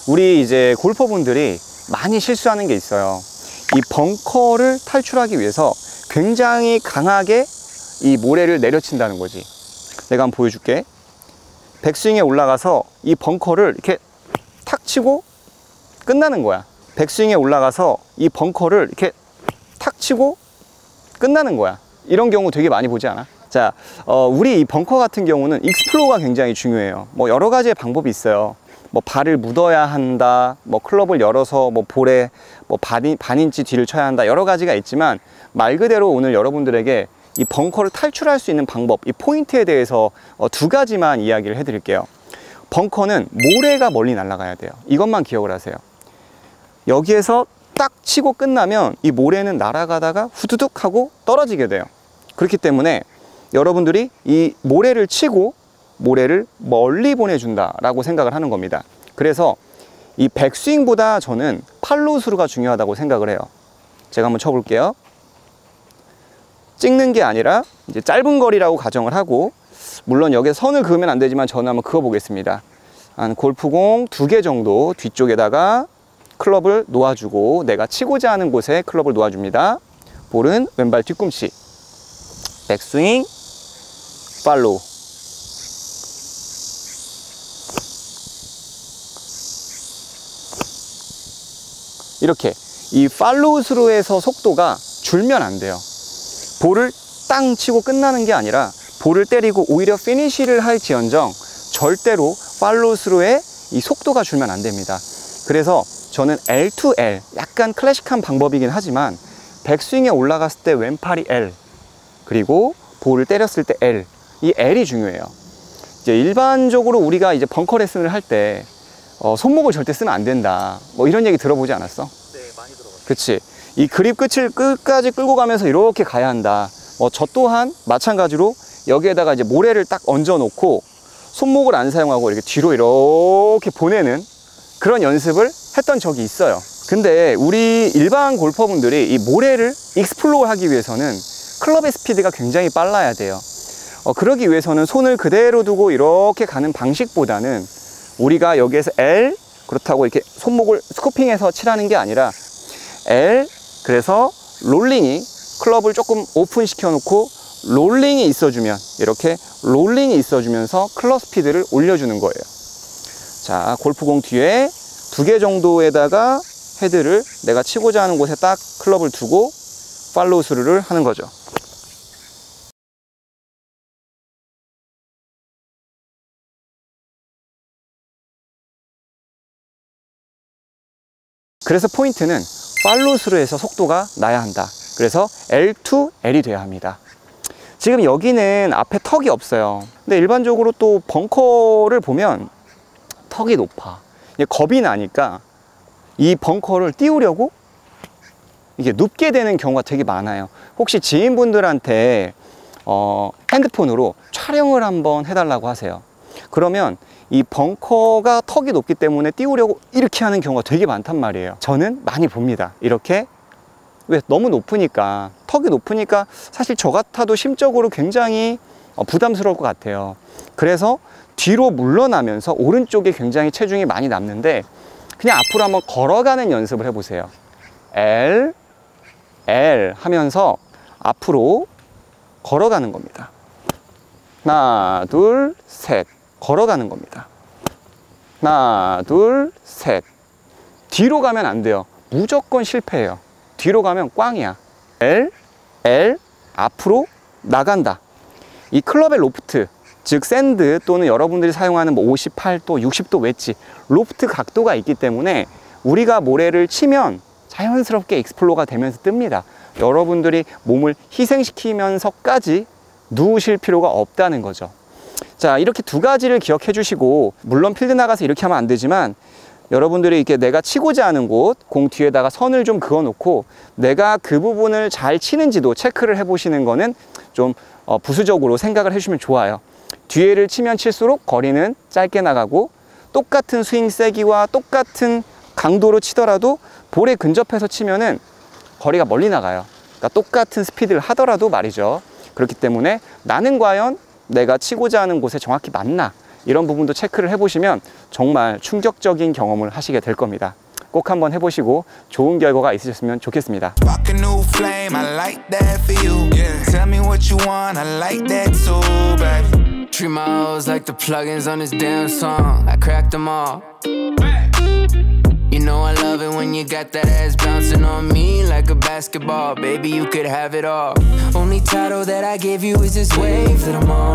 우리 이제 골퍼분들이 많이 실수하는 게 있어요. 이 벙커를 탈출하기 위해서 굉장히 강하게 이 모래를 내려친다는 거지. 내가 한번 보여줄게. 백스윙에 올라가서 이 벙커를 이렇게 탁 치고 끝나는 거야. 백스윙에 올라가서 이 벙커를 이렇게 탁 치고 끝나는 거야. 이런 경우 되게 많이 보지 않아? 자, 우리 이 벙커 같은 경우는 익스플로어가 굉장히 중요해요. 뭐 여러 가지의 방법이 있어요. 뭐 발을 묻어야 한다, 뭐 클럽을 열어서 뭐 볼에 뭐 반인치 뒤를 쳐야 한다, 여러 가지가 있지만 말 그대로 오늘 여러분들에게 이 벙커를 탈출할 수 있는 방법, 이 포인트에 대해서 두 가지만 이야기를 해드릴게요. 벙커는 모래가 멀리 날아가야 돼요. 이것만 기억을 하세요. 여기에서 딱 치고 끝나면 이 모래는 날아가다가 후두둑 하고 떨어지게 돼요. 그렇기 때문에 여러분들이 이 모래를 치고 모래를 멀리 보내준다 라고 생각을 하는 겁니다. 그래서 이 백스윙보다 저는 팔로우스루가 중요하다고 생각을 해요. 제가 한번 쳐볼게요. 찍는 게 아니라 이제 짧은 거리라고 가정을 하고, 물론 여기에 선을 그으면 안 되지만 저는 한번 그어 보겠습니다. 한 골프공 2개 정도 뒤쪽에다가 클럽을 놓아주고 내가 치고자 하는 곳에 클럽을 놓아줍니다. 볼은 왼발 뒤꿈치. 백스윙, 팔로우. 이렇게 이 팔로우 스루에서 속도가 줄면 안 돼요. 볼을 땅 치고 끝나는 게 아니라 볼을 때리고 오히려 피니쉬를 할지언정 절대로 팔로우 스루에 이 속도가 줄면 안 됩니다. 그래서 저는 L2L, 약간 클래식한 방법이긴 하지만 백스윙에 올라갔을 때 왼팔이 L, 그리고 볼을 때렸을 때 L, 이 L이 중요해요. 이제 일반적으로 우리가 이제 벙커 레슨을 할 때 손목을 절대 쓰면 안 된다, 뭐 이런 얘기 들어보지 않았어? 네, 많이 들어봤어요. 그치? 이 그립 끝을 끝까지 끌고 가면서 이렇게 가야 한다. 저 또한 마찬가지로 여기에다가 이제 모래를 딱 얹어 놓고 손목을 안 사용하고 이렇게 뒤로 이렇게 보내는 그런 연습을 했던 적이 있어요. 근데 우리 일반 골퍼분들이 이 모래를 익스플로어 하기 위해서는 클럽의 스피드가 굉장히 빨라야 돼요. 그러기 위해서는 손을 그대로 두고 이렇게 가는 방식보다는 우리가 여기에서 L, 그렇다고 이렇게 손목을 스코핑해서 치라는 게 아니라 L, 그래서 롤링이, 클럽을 조금 오픈 시켜 놓고 롤링이 있어주면, 이렇게 롤링이 있어주면서 클럽 스피드를 올려주는 거예요. 자, 골프공 뒤에 2개 정도에다가 헤드를 내가 치고자 하는 곳에 딱 클럽을 두고 팔로우 스루를 하는 거죠. 그래서 포인트는 팔로우 스루에서 속도가 나야 한다. 그래서 L2L이 돼야 합니다. 지금 여기는 앞에 턱이 없어요. 근데 일반적으로 또 벙커를 보면 턱이 높아. 겁이 나니까 이 벙커를 띄우려고 이게 눕게 되는 경우가 되게 많아요. 혹시 지인분들한테 핸드폰으로 촬영을 한번 해달라고 하세요. 그러면 이 벙커가 턱이 높기 때문에 띄우려고 이렇게 하는 경우가 되게 많단 말이에요. 저는 많이 봅니다. 이렇게. 왜? 너무 높으니까, 턱이 높으니까 사실 저 같아도 심적으로 굉장히 부담스러울 것 같아요. 그래서 뒤로 물러나면서 오른쪽에 굉장히 체중이 많이 남는데 그냥 앞으로 한번 걸어가는 연습을 해보세요. L, L 하면서 앞으로 걸어가는 겁니다. 하나, 둘, 셋. 걸어가는 겁니다. 하나, 둘, 셋. 뒤로 가면 안 돼요. 무조건 실패해요. 뒤로 가면 꽝이야. L, L, 앞으로 나간다. 이 클럽의 로프트, 즉 샌드 또는 여러분들이 사용하는 뭐 58도, 60도 웨지, 로프트 각도가 있기 때문에 우리가 모래를 치면 자연스럽게 익스플로어가 되면서 뜹니다. 여러분들이 몸을 희생시키면서까지 누우실 필요가 없다는 거죠. 자, 이렇게 두 가지를 기억해 주시고, 물론 필드 나가서 이렇게 하면 안 되지만 여러분들이 이렇게 내가 치고자 하는 곳, 공 뒤에다가 선을 좀 그어 놓고 내가 그 부분을 잘 치는지도 체크를 해 보시는 거는 좀 부수적으로 생각을 해 주시면 좋아요. 뒤에를 치면 칠수록 거리는 짧게 나가고, 똑같은 스윙 세기와 똑같은 강도로 치더라도 볼에 근접해서 치면은 거리가 멀리 나가요. 그러니까 똑같은 스피드를 하더라도 말이죠. 그렇기 때문에 나는 과연 내가 치고자 하는 곳에 정확히 맞나, 이런 부분도 체크를 해보시면 정말 충격적인 경험을 하시게 될 겁니다. 꼭 한번 해보시고 좋은 결과가 있으셨으면 좋겠습니다. Treat my hoes like the plugins on this damn song. I cracked them all. You know I love it when you got that ass bouncing on me like a basketball. Baby, you could have it all. Only title that I gave you is this wave that I'm on.